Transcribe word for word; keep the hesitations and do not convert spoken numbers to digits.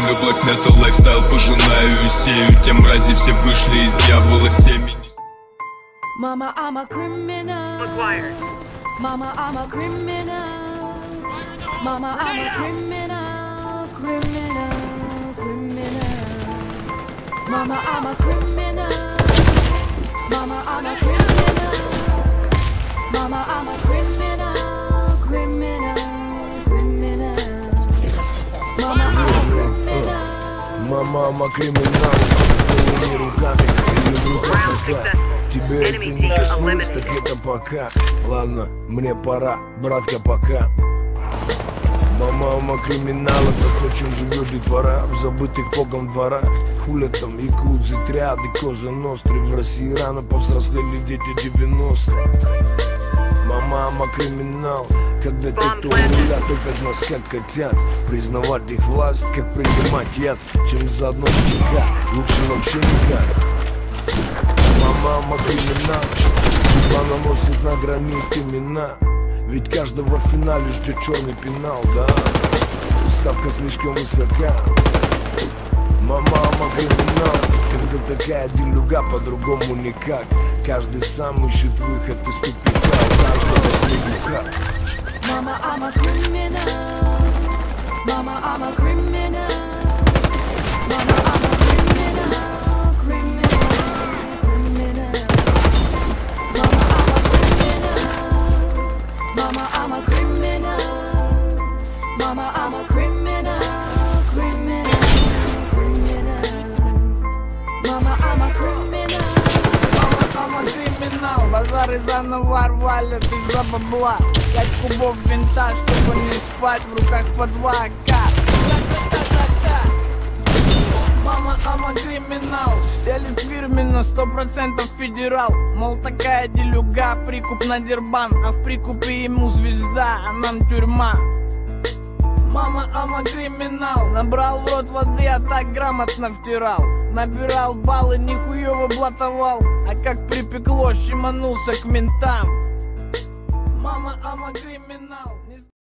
время black metal лайфстайл пожинаю и сею. Те мрази все вышли из дьявола семени. Mama, I'm a criminal. Mama, I'm a criminal. Mama, I'm a criminal. Criminal, criminal. Mama, I'm a criminal. Mama, I'm a criminal. Mama, I'm a criminal. Criminal, criminal. Mama, I'm a criminal. Мама, I'm a criminal. Голыми руками или в руках пока. Тебе это не коснулось, так это пока. Ладно, мне пора, братка, пока. Мама, мама, криминал, это то, чем живет детвора в забытых богом дворах. Хулят там якудзы, триады, коза ностры. В России рано повзрослели дети девяностых. Мама, мама, криминал, когда те, кто руля, только нас как хотят. Признавать их власть, как принимать яд. Чем заодно щека, лучше вообще никак. Мама, мама, криминал, судьба наносит на гранит имена. Ведь каждого в финале ждет черный пенал, да? Ставка слишком высока. Мама, мама, криминал, когда такая делюга, по-другому никак. Каждый сам ищет выход из тупика, каждый последний хак. Mama, I'm a criminal. Mama, I'm a criminal. Mama, I'm a criminal. Criminal, criminal. Mama, I'm a criminal. Mama, I'm a criminal. Criminal, criminal. Mama, I'm a criminal. Мама, I'm a criminal. Базары заново рвали из-за бабла. Пять кубов винта, чтобы не спать, в руках по два АК. Мама, I'm a criminal. Стелит фирменно, сто процентов федерал. Мол, такая делюга, прикуп на дербан. А в прикупе ему звезда, а нам тюрьма. Мама, I'm a criminal. Набрал в рот воды, а так грамотно втирал. Набирал баллы, нихуёво блатовал. А как припекло, щеманулся к ментам. Мама, I'm a criminal.